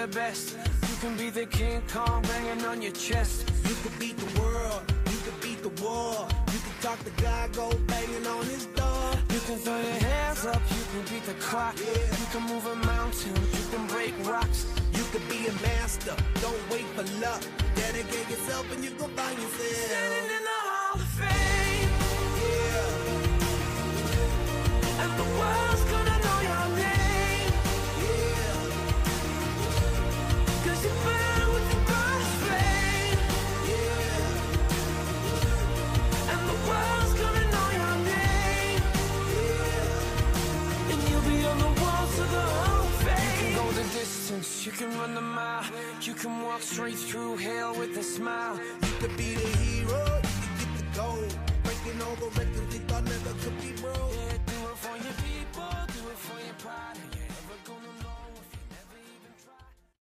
the best. You can be the King Kong banging on your chest. You could beat the world, you could beat the war. You can talk to God, go banging on his door. You can throw your hands up, you can beat the clock. You can move a mountain, you can break rocks. You could be a master, don't wait for luck. Dedicate yourself and you gon' find yourself standing in the Hall of Fame. And the world's gonna know your name. Cause you burn with the God's flame. And the world's gonna know your name. And you'll be on the walls of the Hall of Fame. You can go the distance, you can run the mile. You can walk straight through hell with a smile. You could be the hero, you could get the gold. Breaking all the records they thought never could be broke. Yeah, do it for your people, do it for your pride.